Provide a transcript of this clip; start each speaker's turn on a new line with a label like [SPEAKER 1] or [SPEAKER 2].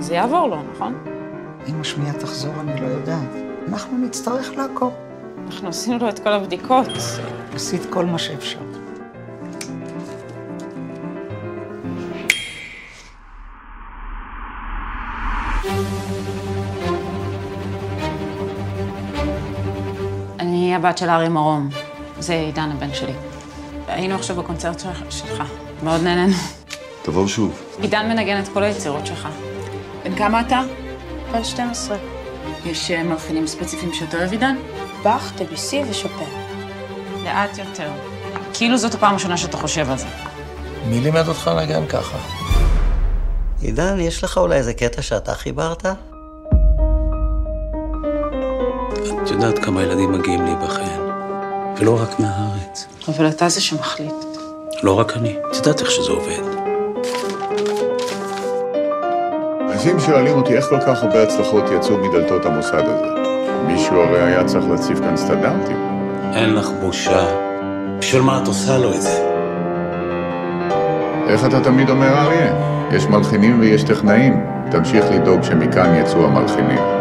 [SPEAKER 1] זה יעבור לו, נכון?
[SPEAKER 2] אם השמיעה תחזור, אני לא יודעת. אנחנו נצטרך לעקוב.
[SPEAKER 1] אנחנו עשינו לו את כל הבדיקות.
[SPEAKER 2] עשית כל מה שאפשר.
[SPEAKER 1] אני הבת של ארי מרום. זה עידן הבן שלי. היינו עכשיו בקונצרט שלך. מאוד נהנינו.
[SPEAKER 3] תבואו שוב.
[SPEAKER 1] עידן מנגן את כל היצירות שלך. בן כמה אתה?
[SPEAKER 4] בן 12.
[SPEAKER 1] יש מלחינים ספציפיים שאתה אוהב, עידן?
[SPEAKER 4] באך, דביסי ושופן.
[SPEAKER 1] לאט יותר. כאילו זאת הפעם הראשונה שאתה חושב על זה.
[SPEAKER 5] מי לימד אותך לנגן ככה?
[SPEAKER 6] עידן, יש לך אולי איזה קטע שאתה חיברת?
[SPEAKER 7] את יודעת כמה ילדים מגיעים להיבחן, ולא רק מהארץ.
[SPEAKER 1] אבל אתה זה שמחליט.
[SPEAKER 7] לא רק אני, את יודעת איך שזה עובד.
[SPEAKER 3] אנשים שואלים אותי איך כל כך הרבה הצלחות יצאו מדלתות המוסד הזה. מישהו הרי היה צריך להציב כאן סטנדרטים.
[SPEAKER 7] אין לך בושה. בשביל מה את עושה לו את זה?
[SPEAKER 3] איך אתה תמיד אומר, אריה? יש מלחינים ויש טכנאים. תמשיך לדאוג שמכאן יצאו המלחינים.